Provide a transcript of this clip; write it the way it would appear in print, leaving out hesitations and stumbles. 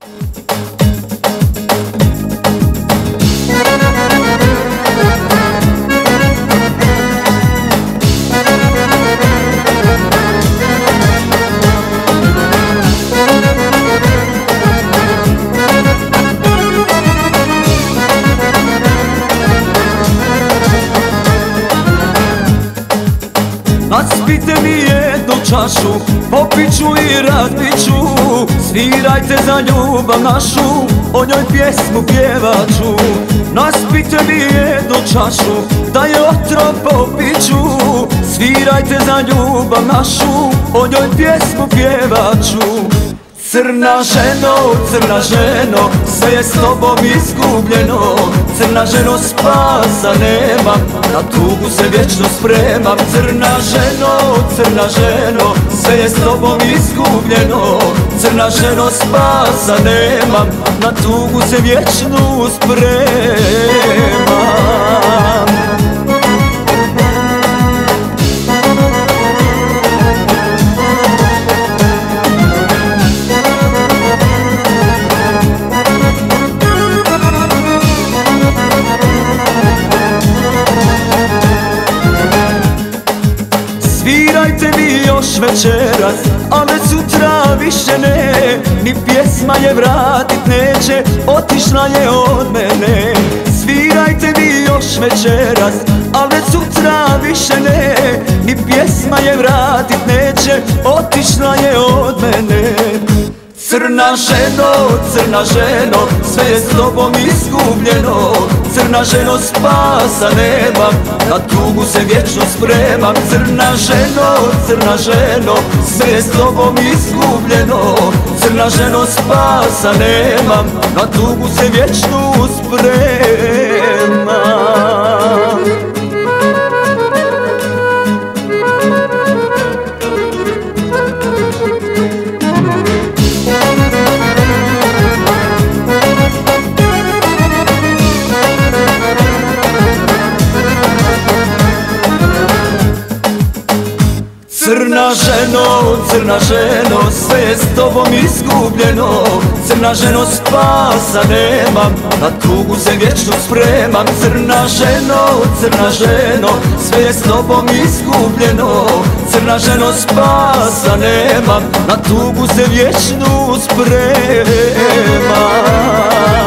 Naspite mi jednu čašu, popit ću i razbit ću. Svirajte za ljubav našu, o njoj pjesmu pjevat ću. Naspite mi jednu čašu, da je otrov popit ću. Svirajte za ljubav našu, o njoj pjesmu pjevat ću. Crna ženo, sve je s tobom izgubljeno. Crna ženo, spasa nema, na tugu se vječno spremam. Crna ženo, sve je s tobom izgubljeno. Crna ženo, spasa nema, na tugu se vječnu spremam. Svirajte mi još večeras, a već sutra više ne. Ni pjesma je vratit neće, otišla je od mene. Svirajte mi još večeras, a već sutra više ne. Ni pjesma je vratit neće, otišla je od mene. Crna ženo, sve je s tobom izgubljeno. Crna ženo, spasa nema, na tugu se vječno spremam. Crna ženo, sve je s tobom izgubljeno. Crna ženo, spasa nemam, na tugu se vječnu spremam. Crna ženo, sve je s tobom izgubljeno. Crna ženo, spasa nemam, na tugu se vječno spremam. Crna ženo, sve je s tobom izgubljeno. Crna ženo, spasa nemam, na tugu se vječnu spremam.